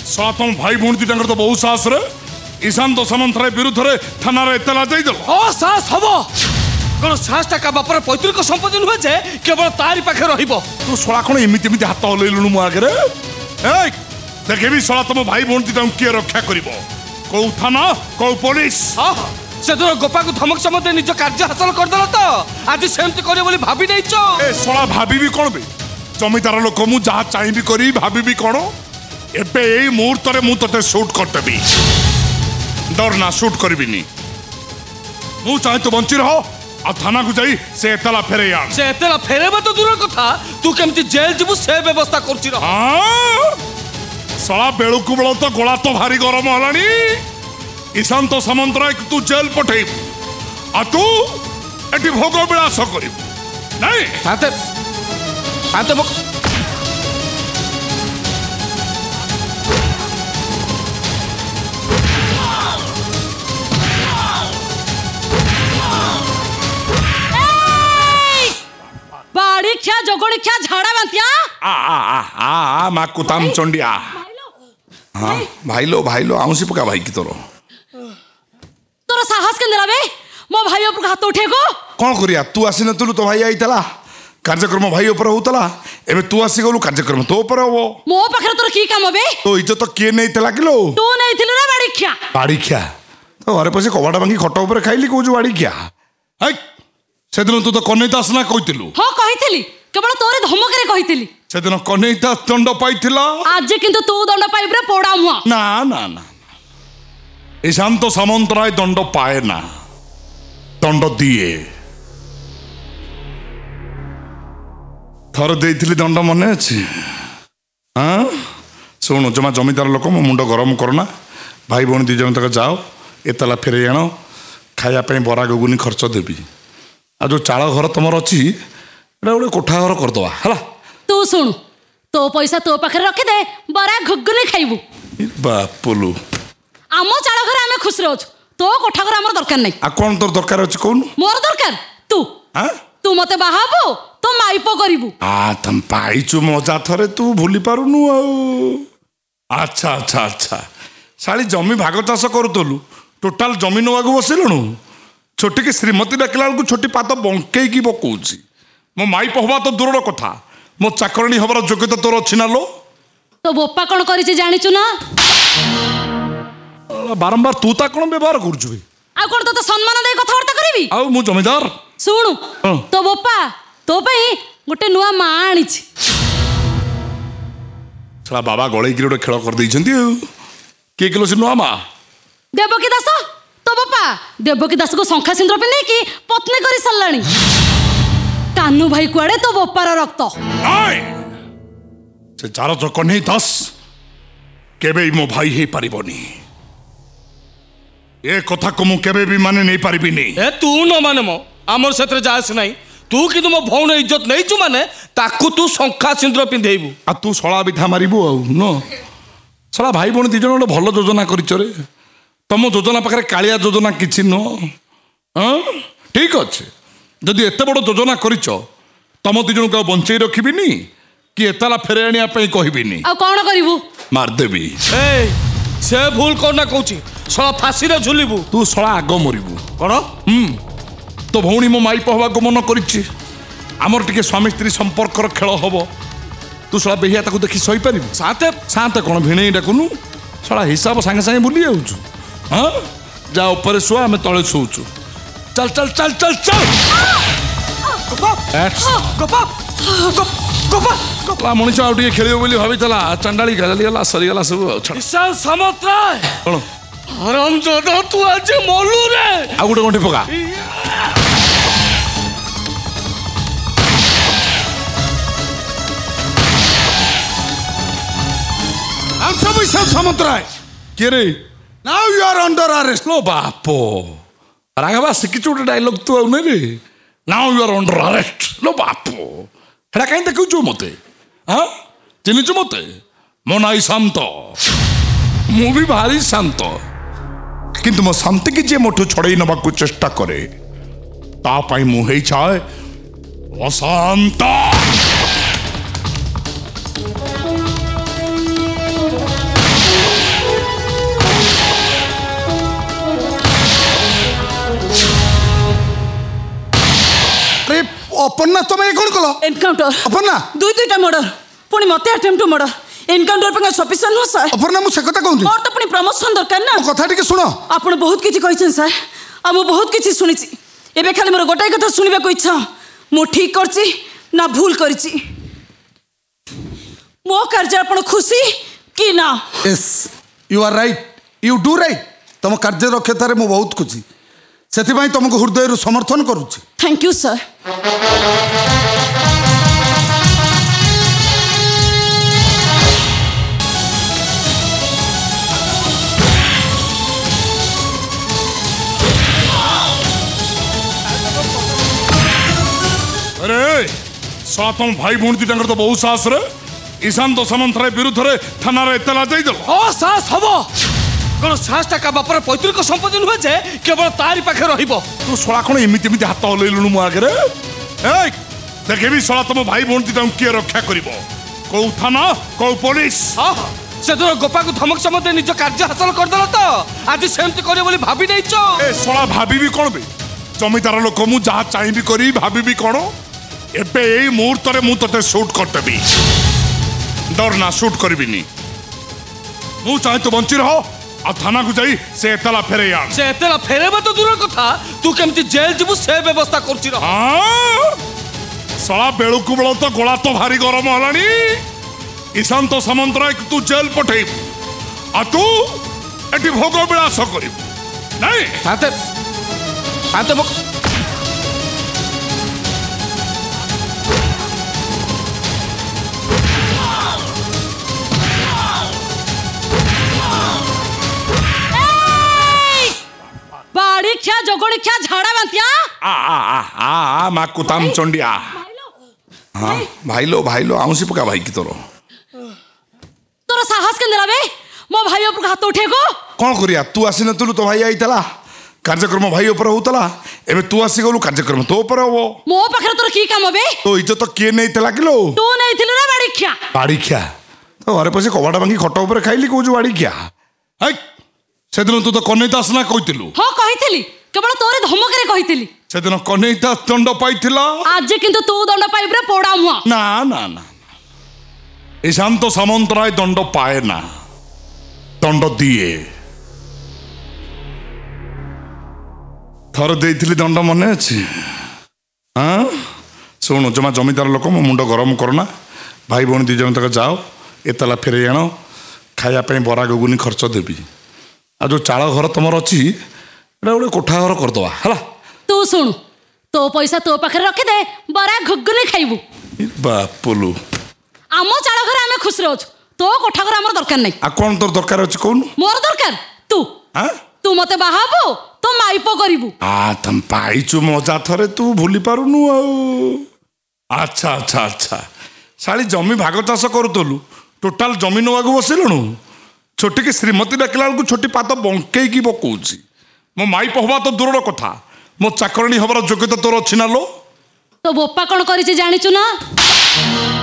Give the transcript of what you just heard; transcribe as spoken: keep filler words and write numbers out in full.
शला तुम भाई भौणी दुटा तो बहुत साहस रे ईशान तो सामंतर विरुद्ध रे थाना रे एतला जाई दल ओ साहस हबो कोन साहस टा का बापर पैतृक संपत्ति नुहे जे केवल तारी पाखे रहिबो तू शला कोन एमिति एमिति हाथ हलैलुनु मो आगे रे ए देखबी शला तुम भाई भौणी दुटा के रक्षा करिवो को थाना को पुलिस हां से तो गोपा को धमक समते निज कार्य हासिल कर दला तो आज सेमति करे बोली भाबी नैचो ए शला भाबी भी कोन बे जमीदार लोक मु जहा चाहि भी करी भाबी भी कोन एबे एई मुहूर्त रे मु तते शूट करतेबी डर ना शूट करबिनी मु चाहे तो बंची रहो आ थाना को जाई से एतला फेरे आन से एतला फेरे तो दूर कथा तू केमति जेल जीवु से व्यवस्था करछि रह हां सला बेळु को बेळ तो गोला तो भारी गरम हलानी ईशान तो सामंतराय तू जेल पठेई आ तू एटी भोग विलास करिब नहीं हाते हाते मक बाड़ी क्या जगोड़ी क्या झाड़ा बांतिया आ आ आ आ आ मा कुताम चंडिया हां भाई लो भाई लो आउसी पका भाई की तोरो तोर साहस के नराबे मो भाई ऊपर हाथ उठे को कोन करिया तू आसी नतलु तो भाई आइतला कार्यक्रम भाई ऊपर होतला एबे तू आसी गलु कार्यक्रम तो ऊपर हो मो पाखरे तोर की काम बे तो इज्जत तो के नैतला किलो तू नैथिलु रे बाड़ी खिया बाड़ी खिया तो घरे पसे कबाटा भांगी खट ऊपर खाइली को जो बाड़ी खिया हई सेदिन तू तो कन्हई दास ना कहितलु हां कहितली केवल तोरे धमक रे कहितली सेदिन कन्हई दास दंड पाइथिला आज किंतु तू दंड पाइब रे पोड़ा मुआ ना ना ना ईशान तो सामंतराय दंड पाए ना दंड दिए थर देइथिली दंड मने अछि हां सुनो जमा जमीदार लोक मो मुंड गरम करना भाई भौणी दी जन तक जाओ एतला फेरे आनो खाया पे बरा गुगुनी खर्च देबी आ जो चाଳ घर तुमर अच्छी एटा गोटे कोठा घर करदवा हला तू सुन तो पैसा तो पाखरे रखी दे बरा घुगुनी खाइबू बापुलु आम चाଳ घर आमे खुश रहू तो कोठा घर हमर दरकार नै आ कोन तोर दरकार अछि कोन मोर दरकार तू हां तू मते बाहाबू तो माइपो करिवू आ तम पाइचु मजा थरे तू भूली पारुनु आ अच्छा अच्छा अच्छा साली जमी भाग चाष करूतलु टोटाल जमी नवागु बसिलनु छोटी की श्रीमती डाकिला को छोटी पात बंकई की पकाउची मो माई पहवा तो दूर कथा मो चाकरणी हबार योग्यता तोर अछि ना लो तो बोपा कोन करिछि जानिचु ना बारंबार तू ता कोन व्यवहार करछु आ कोन तो सम्मान दे कथा वार्ता करबी आ मु जमीदार सुनु तो बोपा तो पई गोटे नुआ मा आनिछि छला बाबा गळई की गोटे खेल कर दैछंती के किलो से नुआ मा देवकी दास तो बापा देवकी दास को शंखा सिंदूर पे नहीं कि पत्नी करी सल्लाणी कान्नू भाई कुआड़े तो बोपार रक्त नाय से चार जो कन्हई दास केबे मो भाई हे परिबनी ए कथा को मु केबे भी माने नहीं परिबिनी ए तू न माने मो हमर क्षेत्र जायस नहीं तू कि तुम भौण इज्जत नहीं छु माने ताकू तू शंखा सिंदूर पिंधेबू आ तू सळा बिथा मारिबू आ नो सळा भाई बोन दी जण भलो योजना करिछ रे तम योजना पाखे कालिया योजना किछि नो हाँ ठीक अच्छे जदि एत बड़ योजना करिछ तम दी जन को बंचई रखिबिनी कि एतला फेरे आनिया पई कहबिनी आ कोन करिवू मार देबी ए से भूल कोना कहूची सळा फांसी रे झुलिबू तू सळा आग मरिबू कोन हम तो भौणी मो माई पहवा गमन करिछि हमर टिके स्वामी स्त्री संपर्क र खेल हबो तू सळा बेहिया ताकू देखि सही परिबू साते साते कोन भिणेई डाकुनु सळा हिसाब संगे संगे भूली जाउछु हाँ जा ऊपर शुआ हमें तले शोचु चल चल चल चल चल गोपा गोपा गोपा मनीष आउ टे खेल बोली भाई चंडाली गला सरीगला सब विशाल सामंतराय कौन हराम जोदा तू आज मोलू रे आ गोटे गोटे पका हम सब विशाल सामंतराय के रे Now you are under arrest. लो बापो राघवा सिकिचु गोटे डायलॉग तू आउ रे now you are under arrest लो बापो हेडा काई देखुछु मते हां चिन्हिछु मते मो नाई शांत मु भी भारी शांत किंतु मो शांति की जे मोठू छड़ई नबा को चेष्टा करे ता पाई मु हेई छाए अशांत ଅପର୍ଣ୍ଣା ତମେ କଣ କଲ? ଏନକାଉଣ୍ଟର ଅପର୍ଣ୍ଣା ଦୁଇ ଦୁଇଟା ମର୍ଡର ପୁଣି ମତେ ଆଟେମ୍ପ୍ଟ ଟୁ ମର୍ଡର ଏନକାଉଣ୍ଟର ପାଇଁ ସଫିସିଏଣ୍ଟ ନୁହଁ ସାର୍। ଅପର୍ଣ୍ଣା ମୁଁ ସେ କଥା କହୁନି, ମୋର ତ ପୁଣି ପ୍ରମୋଶନ ଦରକାର ନା। ମୋ କଥା ଟିକେ ଶୁଣ। ଆପଣ ବହୁତ କିଛି କହିଛନ୍ତି ସାର୍ ଆଉ ମୁଁ ବହୁତ କିଛି ଶୁଣିଛି। ଏବେ ଖାଲି ମୋର ଗୋଟାଏ କଥା ଶୁଣିବାକୁ ଇଚ୍ଛା, ମୁଁ ଠିକ କରିଛି ନା ଭୁଲ କରିଛି। ମୋ କାର୍ଯ୍ୟ ଆପଣ ଖୁସି କି ନା? Yes you are right, you do right. तुम कार्य दक्षतार मु बहुत खुशी, से तुमको हृदय समर्थन करुच्ची। Thank you sir. अरे सा तुम भाई भौणी दुटा तो बहुत साहस रे ईशान तो सामंतराय विरुद्ध रे थाना रे एतला जाई दल। ओ साहस हबो कोन साहस टा का बापर पैतृक संपत्ति नुहे जे केवल तारी पाखे रहिबो। तू सोळा कोन एमिति एमिति हाथ हलैलुनु मु आगे रे। ए देखबी सोळा तुम भाई भौणी दुटा के रक्षा करिवो, को थाना को पुलिस। हां से तो गोपा को धमक समते निज कार्य हासिल कर दला तो आज सेमति करे बोली भाबी देइचो। ए सोळा भाबी भी कोन बे जमीदार लोक मु जहा चाहि भी करी भाबी भी कोन। एबे एई मुहूर्त रे मु तते शूट करतेबी, डर ना शूट करबिनी। मु चाहे तो बंची रहो आ थाना को जाई से एतला फेरे आन। से एतला फेरेबा तो दूर कथा, तू केमति जेल जिबु से व्यवस्था करछि रह। हां सळा बेळु को बेळ तो गोला तो भारी गरम हलानी। ईशान तो सामंतराय तू जेल पठेब आ तू एटी भोग विलास करिब नहीं। हाते हाते मक बाड़ी क्या जोगड़ी क्या झाड़ा बांतिया आ आ आ आ आ मा कुताम चंडिया। हां भाई लो भाई लो आउसी पका भाई की तोरो तोर साहस के नराबे मो भाई ऊपर हाथ उठे को कोन करिया। तू आसी नतलु तो भाई आइतला कार्यक्रम भाई ऊपर होतला, एबे तू आसी गलु कार्यक्रम तो ऊपर हो। मो पाखरे तोर की काम बे? तो इज्जत तो के नैतला किलो तू नैथिलु ना बाड़ी खिया बाड़ी खिया तो घरे पसे कबाटा भांगी खट ऊपर खाइली को बाड़ी खिया। हे सेदिन तू तो कन्हई दास ना कहितलु। हां कहितली केवल तोरे धमक रे कहितली। सेदिन कन्हई दास दंड पाइथिला, आज किंतु तू दंड पाइबरे पोड़ा मुआ। ना ना ना ईशान तो सामंतराय दंड पाए ना, दंड दिए। थर देइथिली दंड मने अछि। हाँ सुन जमा जमीदार लोक मो मुंड गरम करना। भाई भौणी दी जन तक जाओ एतला फेरे आण, खाया पे बरा गुगुनी खर्च देबी। आ जो चाल घर तुमर अच्छी गोटे कोठा घर करदवा है। तू सुन तो पैसा तो पाखे रखी दे, बरा घुगुनी खाइबू। बापुलु आम चाल घर आमे खुश रहू, तो कोठा घर हमर दरकार नहीं। आ कौन तोर दरकार अछि कोन? मोर दरकार तू। हां तू मते बाहाबो तो माइपो करिवू। आ तम पाइचु मजा थरे तू भूली पारुनु आ। अच्छा अच्छा अच्छा साली जमी भाग चाष करूतलु, टोटाल जमी नवागु बसिलुनु। छोटी की श्रीमती डाकिला को छोटी पात बंकई की पकाउची। मो माइप हवा तो दूर कथा, मो चाकरणी हबार योग्यता तोर अछि ना लो। तो बोपा कौन करिछि जानिचु ना?